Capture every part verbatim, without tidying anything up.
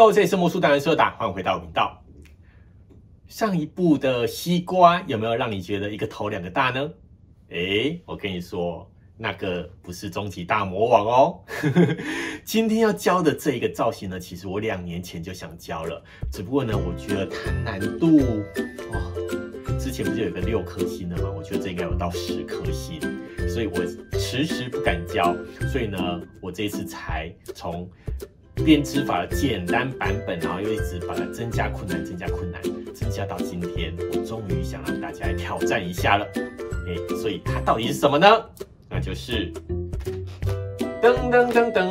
Hello， 这里是魔术达人社达，欢迎回到频道。上一部的西瓜有没有让你觉得一个头两个大呢？诶，我跟你说，那个不是终极大魔王哦。今天要教的这一个造型呢，其实我两年前就想教了，只不过呢，我觉得它难度哦，之前不是有一个六颗星的吗？我觉得这应该有到十颗星，所以我迟迟不敢教。所以呢，我这一次才从编织法的简单版本，然后又一直把它增加困难、增加困难，增加到今天，我终于想让大家来挑战一下了。哎，所以它到底是什么呢？那就是噔噔噔噔，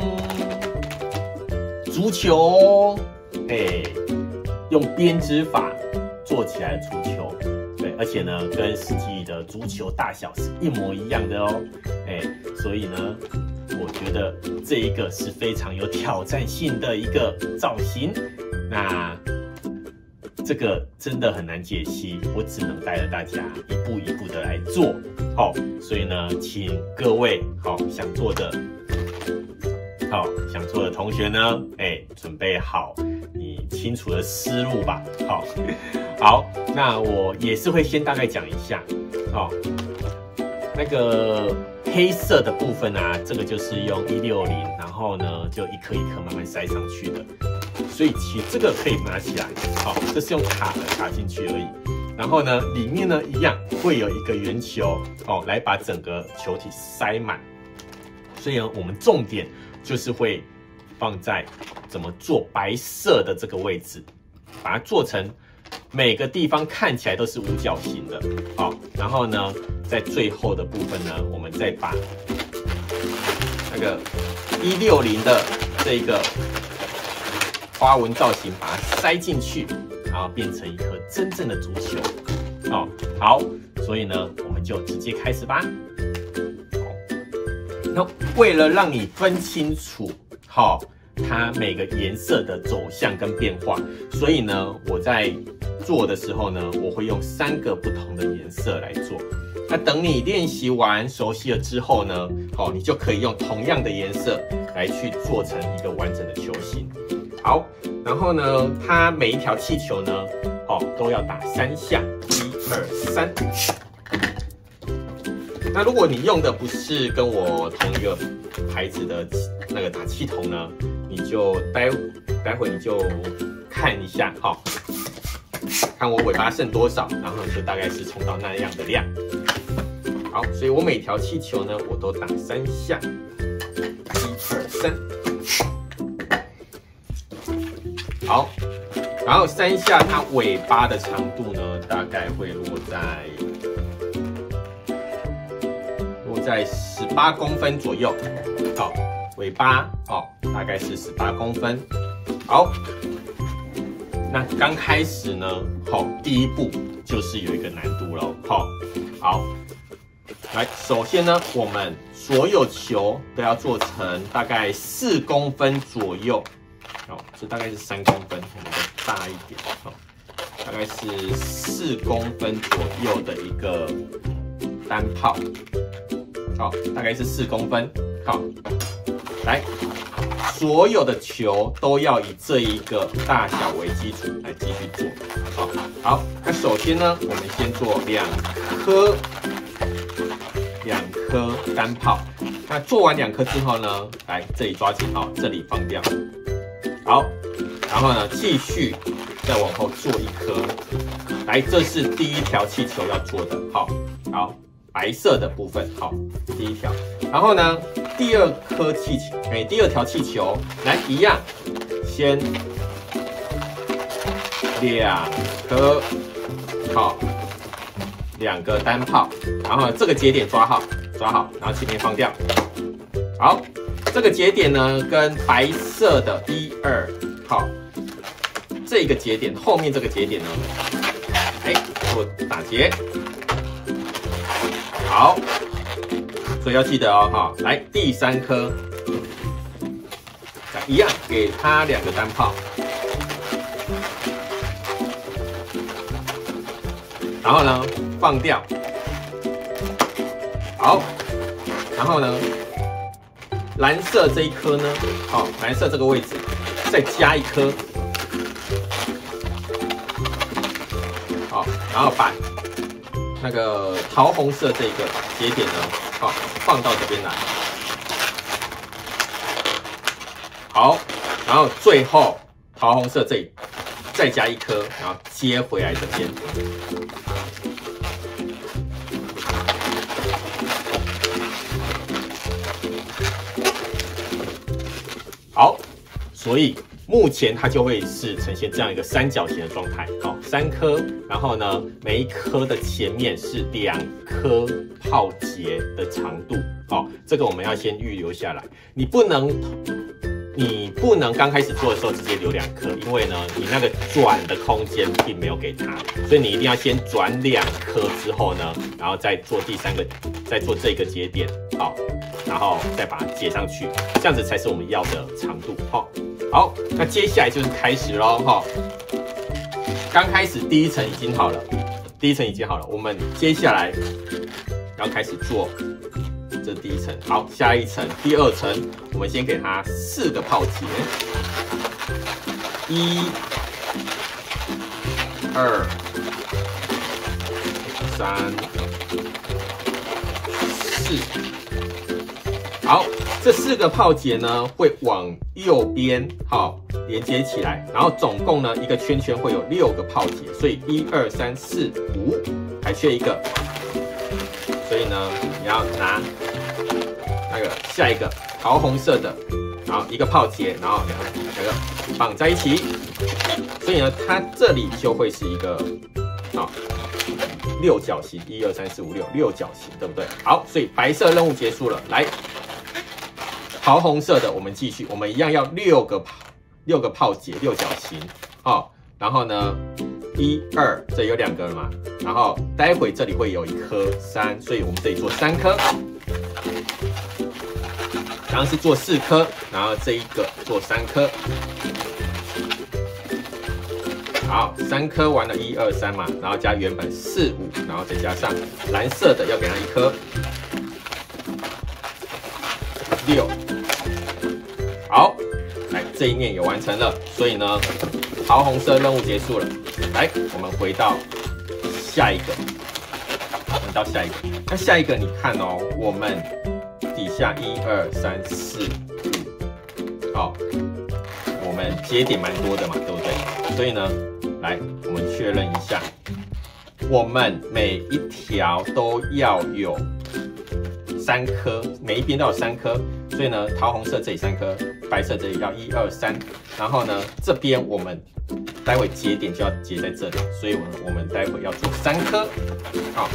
足球，哎，用编织法做起来的足球，对，而且呢，跟实际的足球大小是一模一样的哦，哎，所以呢，我觉得这一个是非常有挑战性的一个造型。那这个真的很难解析，我只能带着大家一步一步的来做。好、哦，所以呢，请各位好、哦、想做的，好、哦、想做的同学呢，哎，准备好你清楚的思路吧。好，好，那我也是会先大概讲一下，好、哦，那个黑色的部分啊，这个就是用一六零，然后呢，就一颗一颗慢慢塞上去的。所以其实这个可以拿起来，好，这是用卡的卡进去而已。然后呢，里面呢一样会有一个圆球，哦，来把整个球体塞满。所以呢，我们重点就是会放在怎么做白色的这个位置，把它做成每个地方看起来都是五角形的，好。然后呢，在最后的部分呢，我们再把那个一六零的这个花纹造型把它塞进去，然后变成一颗真正的足球。哦，好，所以呢，我们就直接开始吧。好，那为了让你分清楚，好、哦，它每个颜色的走向跟变化，所以呢，我在做的时候呢，我会用三个不同的颜色来做。那等你练习完、熟悉了之后呢，好、哦，你就可以用同样的颜色来去做成一个完整的球形。好，然后呢，它每一条气球呢，哦，都要打三下，一二三。那如果你用的不是跟我同一个牌子的那个打气筒呢，你就待待会你就看一下，好、哦，看我尾巴剩多少，然后你就大概是冲到那样的量。好，所以我每条气球呢，我都打三下，一二三。好，然后三下它尾巴的长度呢，大概会落在落在十八公分左右。好，尾巴哦，大概是十八公分。好，那刚开始呢，好，第一步就是有一个难度喽。好，好，来，首先呢，我们所有球都要做成大概四公分左右。哦，这大概是三公分，我们再大一点，哦，大概是四公分左右的一个单炮，好，大概是四公分，好，来，所有的球都要以这一个大小为基础来继续做，好，好，那首先呢，我们先做两颗，两颗单炮，那做完两颗之后呢，来这里抓紧，好，这里放掉。好，然后呢，继续再往后做一颗，来，这是第一条气球要做的，好，好，白色的部分，好，第一条，然后呢，第二颗气球，哎，第二条气球，来，一样，先两颗，好，两个单炮，然后这个节点抓好，抓好，然后前面放掉，好。这个节点呢，跟白色的一二，好，这个节点后面这个节点呢，哎，做打结，好，所以要记得哦，哈，来第三颗，一样给它两个单炮，然后呢放掉，好，然后呢。蓝色这一颗呢，好，蓝色这个位置再加一颗然后把那个桃红色这个节点呢，好、哦、放到这边来。好，然后最后桃红色这里再加一颗，然后接回来这边。好，所以目前它就会是呈现这样一个三角形的状态。好，三颗，然后呢，每一颗的前面是两颗泡结的长度。好，这个我们要先预留下来，你不能。你不能刚开始做的时候直接留两颗，因为呢，你那个转的空间并没有给它，所以你一定要先转两颗之后呢，然后再做第三个，再做这个节点，好，然后再把它接上去，这样子才是我们要的长度，哈。好，那接下来就是开始咯，哈。刚开始第一层已经好了，第一层已经好了，我们接下来要开始做。这是第一层，好，下一层，第二层，我们先给它四个泡结，一、二、三、四，好，这四个泡结呢会往右边好连接起来，然后总共呢一个圈圈会有六个泡结，所以一二三四五，还缺一个，所以呢你要拿。那个下一个桃红色的，然后一个泡结，然后两个两个绑在一起，所以呢，它这里就会是一个好六角形，一二三四五六六角形，对不对？好，所以白色任务结束了，来桃红色的我们继续，我们一样要六个六个泡结六角形，好，然后呢一二这有两个了嘛，然后待会这里会有一颗三，所以我们这里做三颗。刚刚是做四颗，然后这一个做三颗，好，三颗完了，一二三嘛，然后加原本四五，然后再加上蓝色的要给它一颗，六，好，来这一面也完成了，所以呢，桃红色任务结束了，来，我们回到下一个，回到下一个，那下一个你看哦，我们。底下一二三四五，好，我们节点蛮多的嘛，对不对？所以呢，来我们确认一下，我们每一条都要有三颗，每一边都有三颗，所以呢，桃红色这里三颗，白色这里要一二三，然后呢，这边我们待会节点就要接在这里，所以我们我们待会要做三颗，好，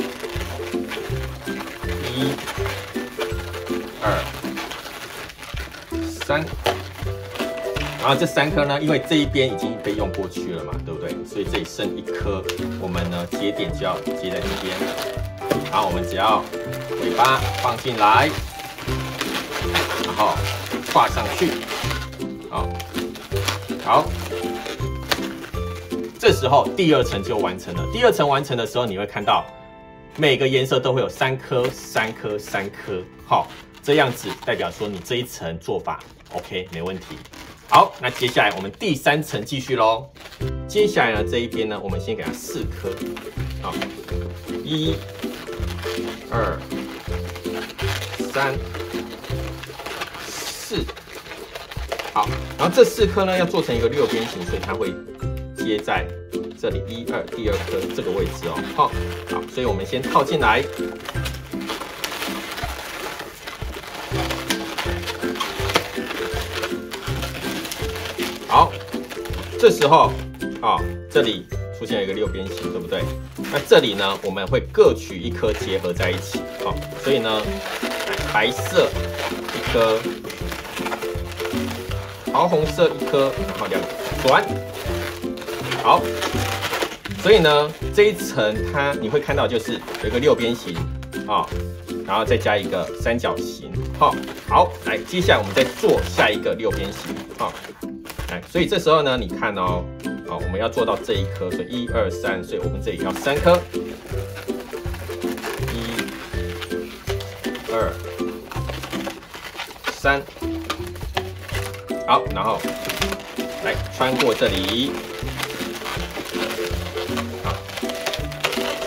一。二、三，然后这三颗呢，因为这一边已经被用过去了嘛，对不对？所以这里剩一颗，我们呢节点就要接在这边，然后我们只要尾巴放进来，然后画上去，好，好，这时候第二层就完成了。第二层完成的时候，你会看到每个颜色都会有三颗、三颗、三颗，好。这样子代表说你这一层做法 OK 没问题。好，那接下来我们第三层继续咯。接下来呢这一边呢，我们先给它四颗，好，一、二、三、四，好，然后这四颗呢要做成一个六边形，所以它会接在这里一二第二颗这个位置哦。好，好，所以我们先套进来。好，这时候啊、哦，这里出现了一个六边形，对不对？那这里呢，我们会各取一颗结合在一起，好、哦，所以呢，白色一颗，桃红色一颗，然后两转，好，所以呢，这一层它你会看到就是有一个六边形啊、哦，然后再加一个三角形，好、哦，好，来，接下来我们再做下一个六边形，好、哦。所以这时候呢，你看哦，哦，我们要做到这一颗，所以一二三，所以我们这里要三颗，一、二、三，好，然后来穿过这里，好，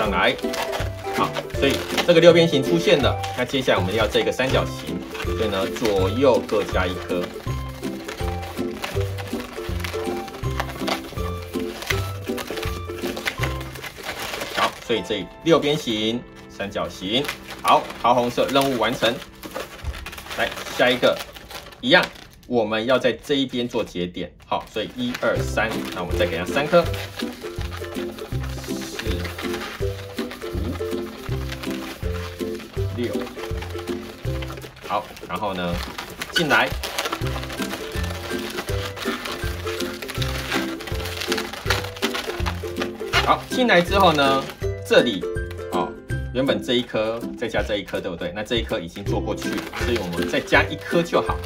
上来。好，所以这个六边形出现了。那接下来我们要这个三角形，所以呢左右各加一颗。好，所以这六边形、三角形，好，桃红色任务完成。来下一个，一样，我们要在这一边做节点。好，所以一二三，那我们再给它三颗。 六，好，然后呢，进来，好，进来之后呢，这里哦，原本这一颗再加这一颗，对不对？那这一颗已经做过去了，所以我们再加一颗就好。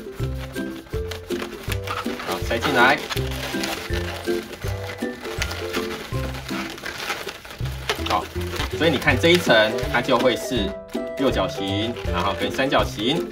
好，塞进来。 好，所以你看这一层，它就会是六角形，然后跟三角形。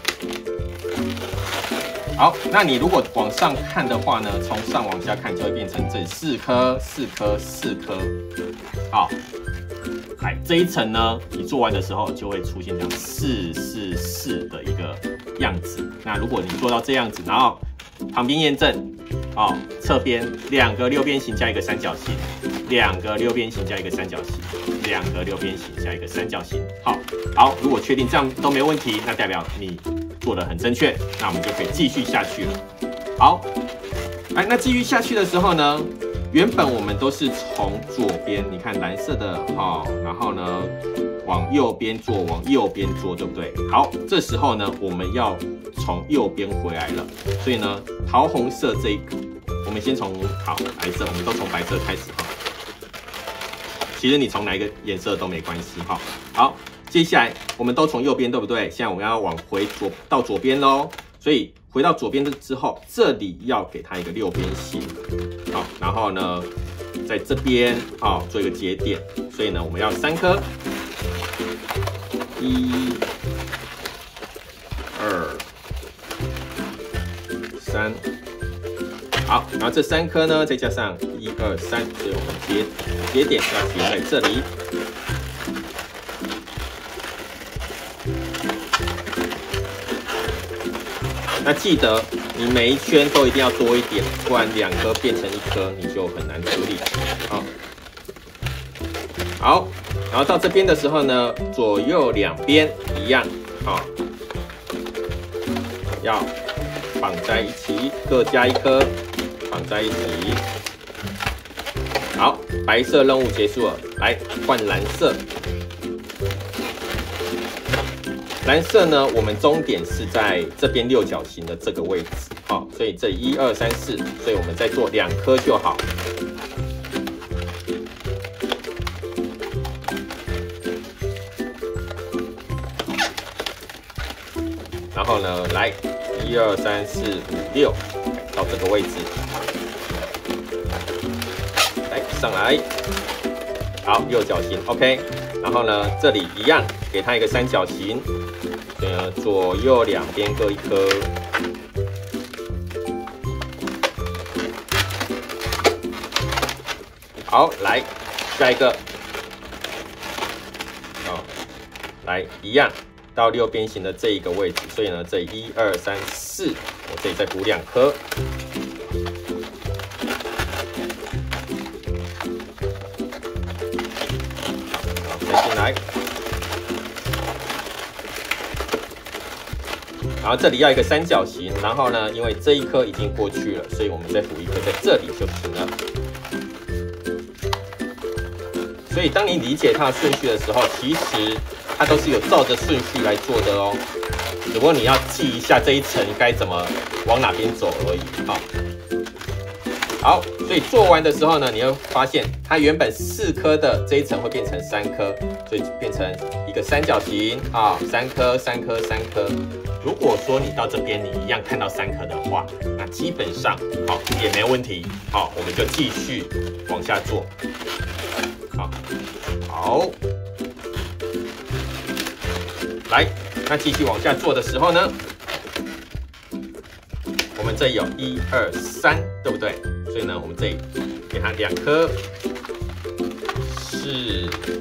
好，那你如果往上看的话呢，从上往下看就会变成这四颗、四颗、四颗。好，来这一层呢，你做完的时候就会出现这样四四四的一个样子。那如果你做到这样子，然后旁边验证。 哦，侧边两个六边形加一个三角形，两个六边形加一个三角形，两个六边形加一个三角形。好，好，如果确定这样都没问题，那代表你做得很正确，那我们就可以继续下去了。好，哎，那继续下去的时候呢，原本我们都是从左边，你看蓝色的哈、哦，然后呢往右边做，往右边做，对不对？好，这时候呢，我们要从右边回来了，所以呢，桃红色这一个。 我们先从好白色，我们都从白色开始哈。其实你从哪一个颜色都没关系哈。好，接下来我们都从右边，对不对？现在我们要往回左到左边喽。所以回到左边的之后，这里要给它一个六边形，好，然后呢，在这边啊做一个节点。所以呢，我们要三颗，一、二、三。 好，然后这三颗呢，再加上一二三，所以我们节节点要写在这里。那记得你每一圈都一定要多一点，不然两颗变成一颗，你就很难处理。好，好，然后到这边的时候呢，左右两边一样，好，要绑在一起，各加一颗。 绑在一起，好，白色任务结束了，来换蓝色。蓝色呢，我们终点是在这边六角形的这个位置，好、哦，所以这一二三四，所以我们再做两颗就好。然后呢，来一二三四五六，到这个位置。 上来，好，六角形 ，OK。然后呢，这里一样，给它一个三角形，所以呢，左右两边各一颗。好，来下一个，好，来一样到六边形的这一个位置，所以呢，这一二三四，我这里再补两颗。 来，然后这里要一个三角形，然后呢，因为这一颗已经过去了，所以我们再补一颗在这里就行了。所以当你理解它的顺序的时候，其实它都是有照着顺序来做的哦。只不过你要记一下这一层该怎么往哪边走而已。好，好，所以做完的时候呢，你会发现它原本四颗的这一层会变成三颗。 所以变成一个三角形啊，三颗、三颗、三颗。如果说你到这边你一样看到三颗的话，那基本上好也没问题。好，我们就继续往下做。好，好，来，那继续往下做的时候呢，我们这里有一二三，对不对？所以呢，我们这里给它两颗，四。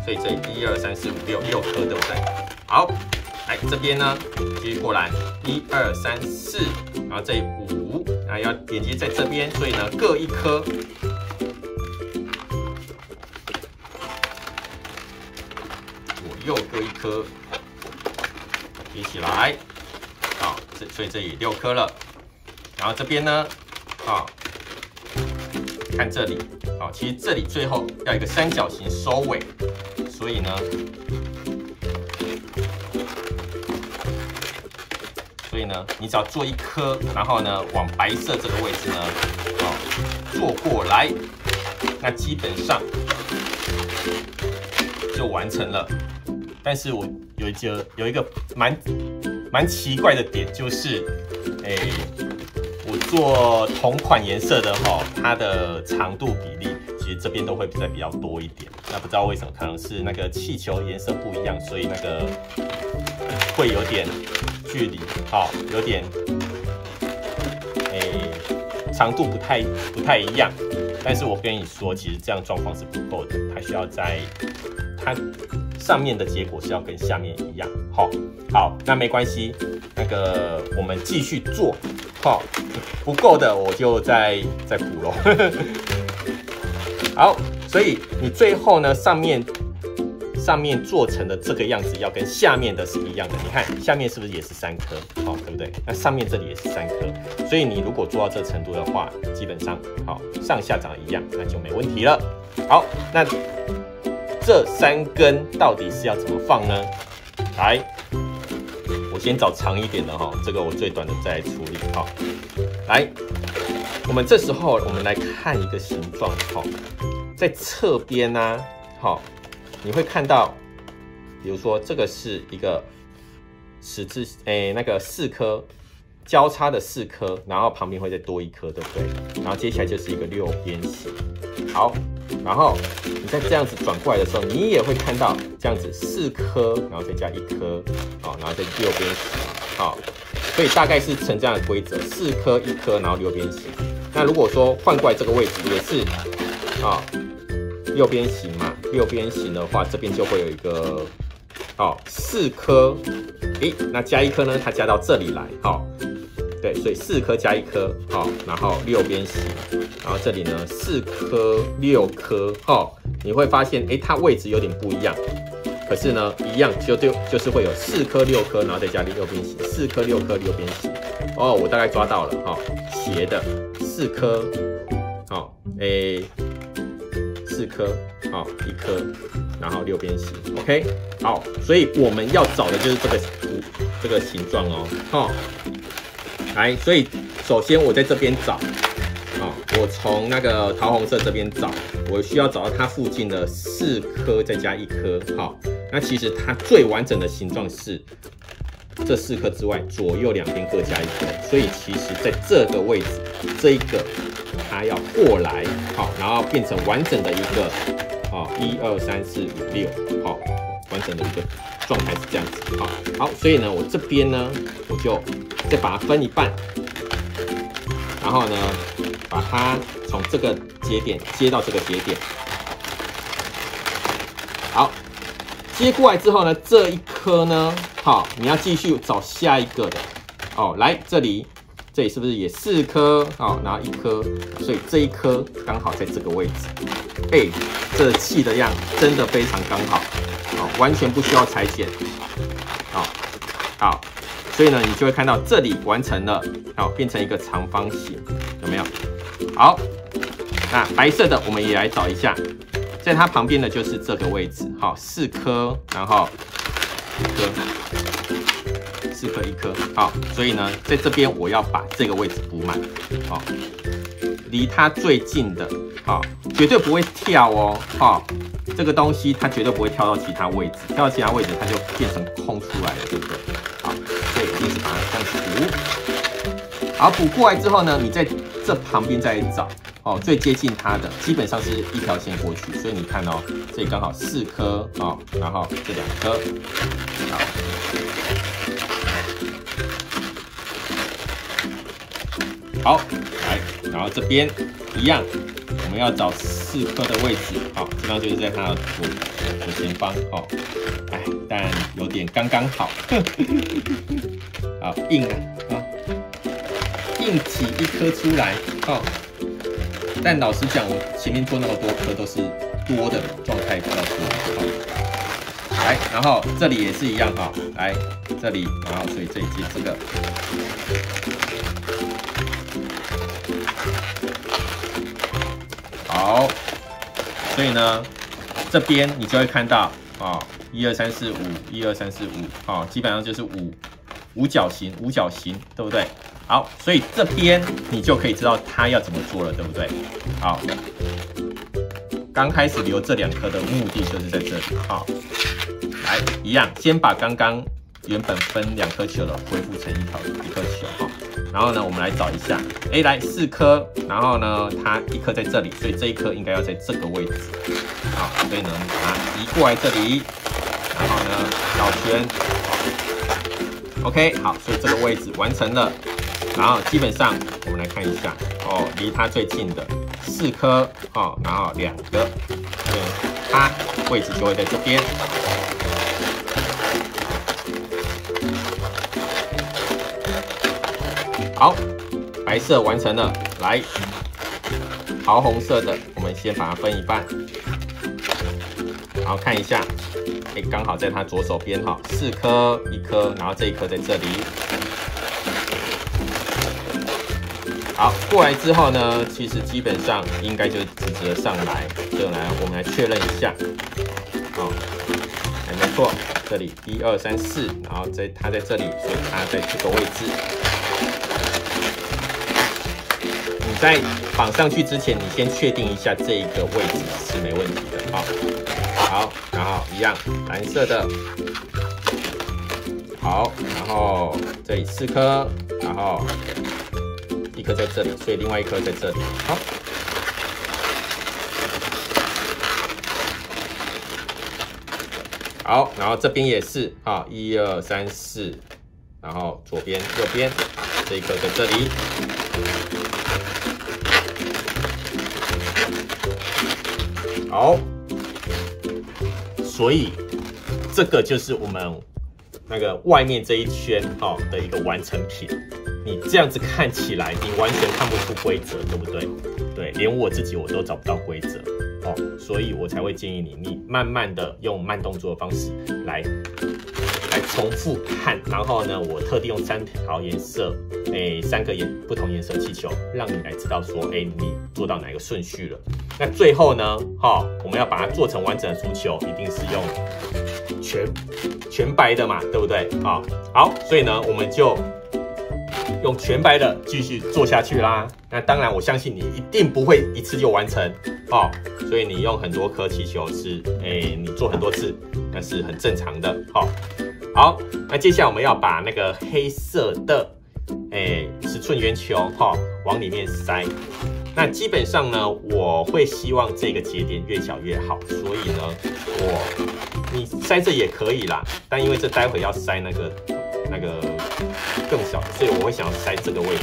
所以这里一二三四五六六颗，对不对？好，来这边呢，继续过来，一二三四，然后这里五，然后要连接在这边，所以呢各一颗。左右各一颗，一起来，好，这所以这里六颗了。然后这边呢，好，看这里，好，其实这里最后要一个三角形收尾，所以呢。所以呢，你只要做一颗，然后呢，往白色这个位置呢，好，做过来，那基本上就完成了。但是我有一个有一个蛮蛮奇怪的点，就是，哎，我做同款颜色的哈，它的长度比例其实这边都会比较比较多一点。那不知道为什么，可能是那个气球颜色不一样，所以那个会有点。距离好、哦，有点诶、长度不太不太一样，但是我跟你说，其实这样状况是不够的，它需要在它上面的结果是要跟下面一样。好、哦，好，那没关系，那个我们继续做。好、哦，不够的我就再再补咯。好，所以你最后呢，上面。上面做成的这个样子要跟下面的是一样的，你看下面是不是也是三颗？好，对不对？那上面这里也是三颗，所以你如果做到这程度的话，基本上好上下长一样，那就没问题了。好，那这三根到底是要怎么放呢？来，我先找长一点的哈，这个我最短的再来处理。好，来，我们这时候我们来看一个形状，好，在侧边呢，好。你会看到，比如说这个是一个十字，诶，那个四颗交叉的四颗，然后旁边会再多一颗，对不对？然后接下来就是一个六边形。好，然后你再这样子转过来的时候，你也会看到这样子四颗，然后再加一颗，好，然后再六边形，好，所以大概是成这样的规则，四颗一颗，然后六边形。那如果说换过来这个位置也是，啊。六边形嘛，六边形的话，这边就会有一个，哦，四颗，诶，那加一颗呢？它加到这里来，好、哦，对，所以四颗加一颗，好、哦，然后六边形，然后这里呢四颗六颗，哦，你会发现，诶，它位置有点不一样，可是呢，一样就就就是会有四颗六颗，然后再加六边形，四颗六颗六边形，哦，我大概抓到了，哈、哦，斜的四颗，好、哦，诶。四颗，好，一颗，然后六边形 ，OK， 好，所以我们要找的就是这个这个形状哦，好，来，所以首先我在这边找，啊，我从那个桃红色这边找，我需要找到它附近的四颗再加一颗，好，那其实它最完整的形状是这四颗之外，左右两边各加一颗，所以其实在这个位置，这一个。它要过来，好，然后变成完整的一个，好，一二三四五六，好，完整的一个状态是这样子，好，好，所以呢，我这边呢，我就再把它分一半，然后呢，把它从这个节点接到这个节点，好，接过来之后呢，这一颗呢，好，你要继续找下一个的，哦，来这里。这里是不是也四颗？好，然后一颗，所以这一颗刚好在这个位置。哎、欸，这砌的样真的非常刚好，好，完全不需要裁剪。好，好，所以呢，你就会看到这里完成了，好，变成一个长方形，有没有？好，那白色的我们也来找一下，在它旁边的就是这个位置，好，四颗，然后一颗。四颗一颗，好，所以呢，在这边我要把这个位置补满，好，离它最近的，好，绝对不会跳哦，好，这个东西它绝对不会跳到其他位置，跳到其他位置它就变成空出来了，对不对？好，所以一定是把它这样子补，好，补过来之后呢，你在这旁边再找，哦，最接近它的，基本上是一条线过去，所以你看哦，这里刚好四颗，哦，然后这两颗，好。好，来，然后这边一样，我们们要找四颗的位置，好，这方就是在它的左左前方，哦，哎，但有点刚刚好，好硬啊，啊，硬挤一颗出来，哦，但老实讲，我前面做那么多颗都是多的状态比较多，好，来，然后这里也是一样，哈，来这里，然后所以这一节这个。好，所以呢，这边你就会看到啊，一二三四五，一二三四五，啊，基本上就是五五角形，五角形，对不对？好，所以这边你就可以知道它要怎么做了，对不对？好，刚开始留这两颗的目的就是在这里，好，来一样，先把刚刚原本分两颗球的恢复成一条一颗球，哈。然后呢，我们来找一下，哎，来四颗，然后呢，它一颗在这里，所以这一颗应该要在这个位置，好，所以呢，把它移过来这里，然后呢，绕圈 ，OK， 好，所以这个位置完成了，然后基本上我们来看一下，哦，离它最近的四颗，哦，然后两个，对，它位置就会在这边。好，白色完成了，来，桃红色的，我们先把它分一半，然后看一下，哎，刚好在它左手边哈，四颗，一颗，然后这一颗在这里。好，过来之后呢，其实基本上应该就直直的上来，就来，我们来确认一下，好，哎，没错，这里一二三四，然后在它在这里，所以它在这个位置。在绑上去之前，你先确定一下这一个位置是没问题的，好，好，然后一样蓝色的，好，然后这里四颗，然后一颗在这里，所以另外一颗在这里，好，好，然后这边也是，好，一二三四，然后左边右边，这一颗在这里。好，所以这个就是我们那个外面这一圈哦的一个完成品。你这样子看起来，你完全看不出规则，对不对？对，连我自己我都找不到规则哦，所以我才会建议你，你慢慢的用慢动作的方式来来重复看，然后呢，我特地用三条颜色，诶，三个颜不同颜色气球，让你来知道说，诶，你做到哪个顺序了。那最后呢，哈、哦，我们要把它做成完整的足球，一定是用全全白的嘛，对不对？啊、哦，好，所以呢，我们就用全白的继续做下去啦。那当然，我相信你一定不会一次就完成哦，所以你用很多颗气球是，哎，你做很多次，那是很正常的。哦，好，那接下来我们要把那个黑色的，哎，尺寸圆球，哈、哦，往里面塞。那基本上呢，我会希望这个节点越小越好，所以呢，我你塞这也可以啦，但因为这待会要塞那个那个更小，所以我会想要塞这个位置。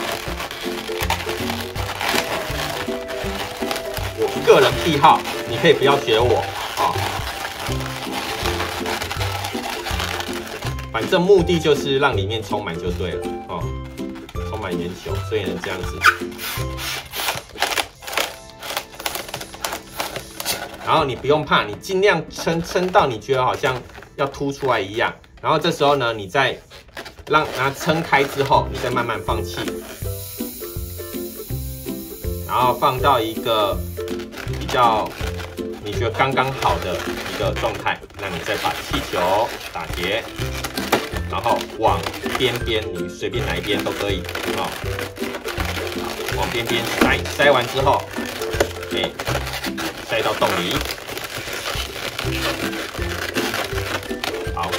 我个人癖好，你可以不要学我啊、哦，反正目的就是让里面充满就对了哦，充满圆球，所以呢这样子。然后你不用怕，你尽量撑撑到你觉得好像要凸出来一样。然后这时候呢，你再让它撑开之后，你再慢慢放气，然后放到一个比较你觉得刚刚好的一个状态。那你再把气球打结，然后往边边，你随便哪一边都可以啊、哦，往边边塞，塞完之后，哎。塞到洞里，好，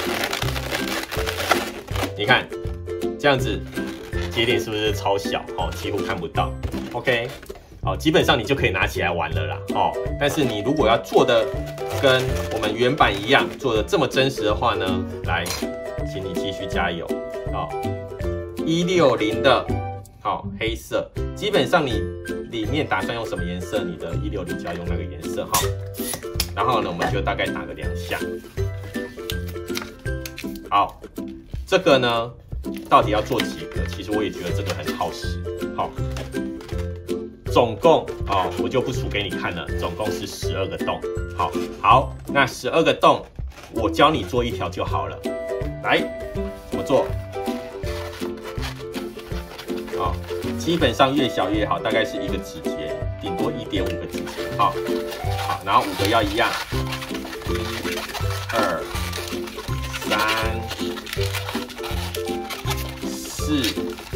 你看这样子节点是不是超小哦？几乎看不到。OK， 哦，基本上你就可以拿起来玩了啦哦。但是你如果要做的跟我们原版一样，做的这么真实的话呢，来，请你继续加油哦。一六零的好，黑色。基本上你里面打算用什么颜色，你的一六零就要用那个颜色哈。然后呢，我们就大概打个两下。好，这个呢，到底要做几个？其实我也觉得这个很耗时。好，总共哦，我就不数给你看了，总共是十二个洞。好，好，那十二个洞，我教你做一条就好了。来，怎么做？啊，基本上越小越好，大概是一个指节，顶多一点五个指节。好，好，然后五个要一样，一、二、三、四、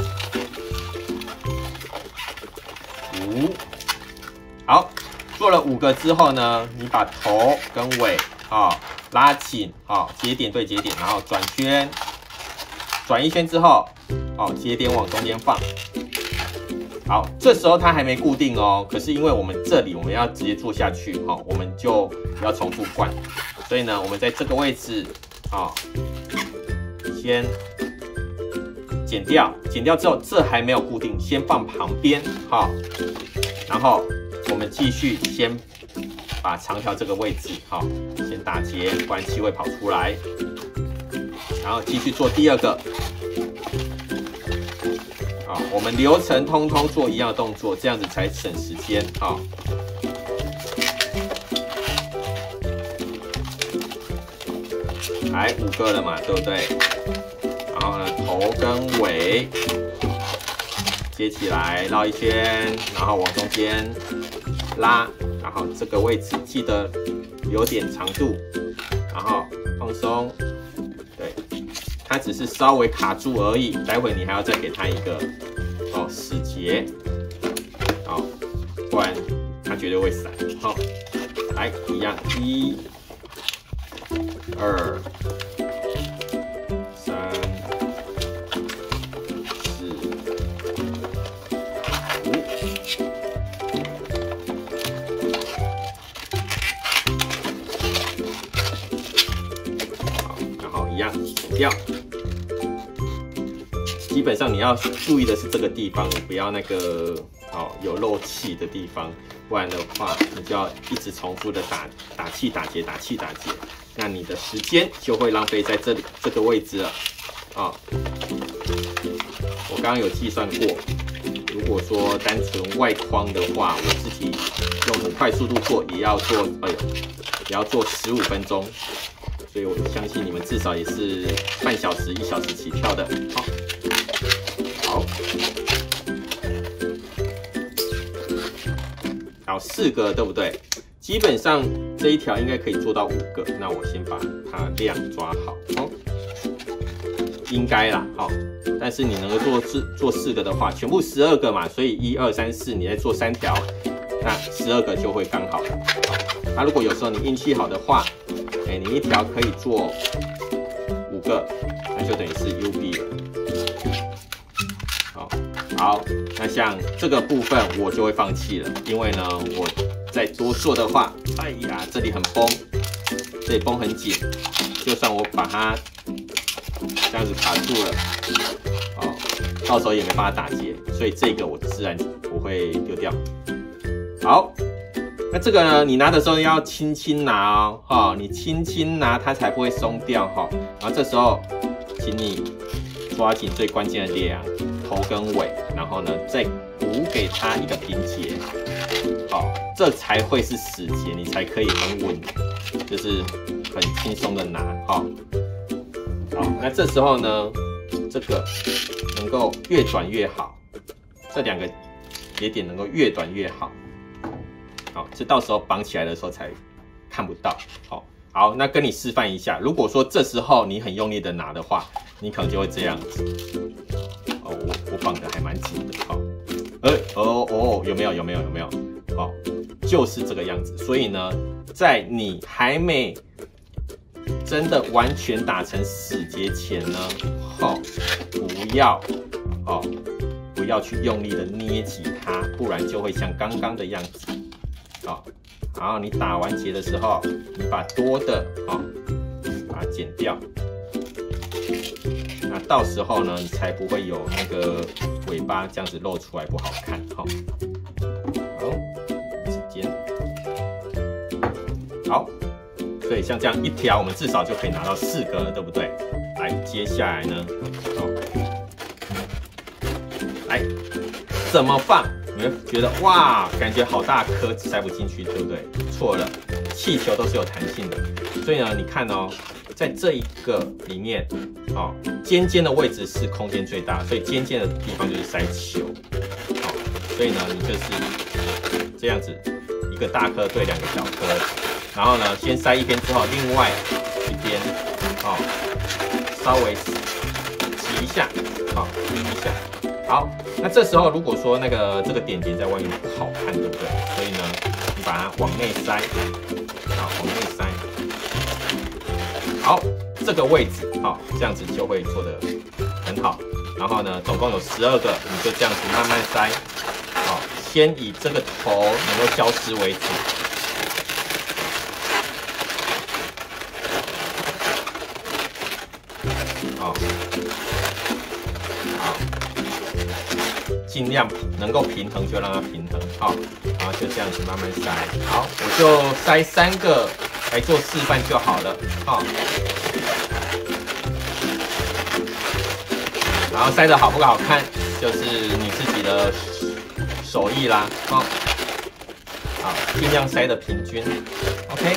五。好，做了五个之后呢，你把头跟尾啊拉紧，啊节点对节点，然后转圈，转一圈之后。好，节点往中间放。好，这时候它还没固定哦，可是因为我们这里我们要直接做下去，哈、哦，我们就要重复灌。所以呢，我们在这个位置，啊、哦，先剪掉，剪掉之后这还没有固定，先放旁边，哈、哦，然后我们继续先把长条这个位置，哈、哦，先打结，不然气会跑出来，然后继续做第二个。好，我们流程通通做一样的动作，这样子才省时间。好，来五个了嘛，对不对？然后呢，头跟尾接起来，绕一圈，然后往中间拉，然后这个位置记得留点长度，然后放松。它只是稍微卡住而已，待会你还要再给它一个哦死结，哦，不然它绝对会散。好、哦，来一样，一、二、三、四、五，好，然后一样剪掉。基本上你要注意的是这个地方，你不要那个哦有漏气的地方，不然的话你就要一直重复的打打气打结打气打结，那你的时间就会浪费在这里这个位置了啊、哦。我刚刚有计算过，如果说单纯外框的话，我自己用很快速度做也要做，哎呦，也要做十五分钟，所以我相信你们至少也是半小时一小时起跳的，好、哦。好，好四个对不对？基本上这一条应该可以做到五个。那我先把它量抓好，哦，应该啦，好、哦。但是你能够做四做四个的话，全部十二个嘛，所以一二三四，你再做三条，那十二个就会刚好了。好，那如果有时候你运气好的话，哎，你一条可以做五个，那就等于是 U B 了。好，那像这个部分我就会放弃了，因为呢，我再多做的话，哎呀，这里很绷，这里绷很紧，就算我把它这样子卡住了，哦，到时候也没办法打结，所以这个我自然我会丢掉。好，那这个呢，你拿的时候要轻轻拿哦，哈、哦，你轻轻拿它才不会松掉哈、哦。然后这时候，请你抓紧最关键的量。头跟尾，然后呢，再补给它一个平结，好，这才会是死结，你才可以很稳，就是很轻松的拿，好，好，那这时候呢，这个能够越短越好，这两个节点能够越短越好，好，这到时候绑起来的时候才看不到，好，好，那跟你示范一下，如果说这时候你很用力的拿的话，你可能就会这样子。哦，我我绑的还蛮紧的，好、哦，呃，哦哦，有没有有没有有没有？好、哦，就是这个样子。所以呢，在你还没真的完全打成死结前呢，哦，不要哦，不要去用力的捏紧它，不然就会像刚刚的样子。好、哦，然后你打完结的时候，你把多的哦，把它剪掉。那到时候呢，才不会有那个尾巴这样子露出来不好看哈。好，时间好，所以像这样一条，我们至少就可以拿到四个了，对不对？来，接下来呢，好，来怎么放？你会觉得哇，感觉好大颗，塞不进去，对不对？错了，气球都是有弹性的，所以呢，你看哦。在这一个里面，哦，尖尖的位置是空间最大，所以尖尖的地方就是塞球，好、哦，所以呢，你就是这样子，一个大颗对两个小颗，然后呢，先塞一边之后，另外一边，哦，稍微挤一下，好、哦，挤一下，好，那这时候如果说那个这个点点在外面不好看，对不对？所以呢，你把它往内塞，好，往内塞。好，这个位置好，这样子就会做得很好。然后呢，总共有十二个，你就这样子慢慢塞。好，先以这个头能够消失为主。好，好，尽量能够平衡就让它平衡。好，然后就这样子慢慢塞。好，我就塞三个。来做示范就好了，好、哦。然后塞的好不好看，就是你自己的手艺啦，好、哦。好，尽量塞的平均 ，OK。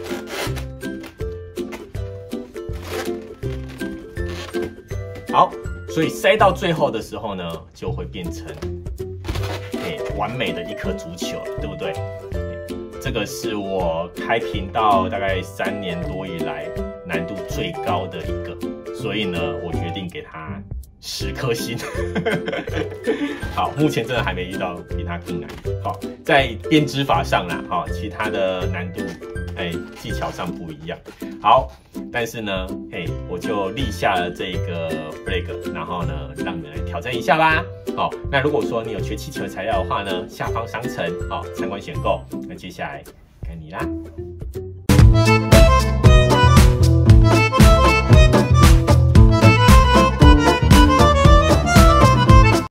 好，所以塞到最后的时候呢，就会变成，哎，完美的一颗足球了，对不对？这个是我开频道大概三年多以来难度最高的一个，所以呢，我决定给它十颗星。好，目前真的还没遇到比它更难的。好，在编织法上啦，好，其他的难度，哎，技巧上不一样。好，但是呢，嘿，我就立下了这个 flag， 然后呢，让你们来挑战一下啦。好，那如果说你有缺气球材料的话呢，下方商城好参观选购。那接下来该你啦。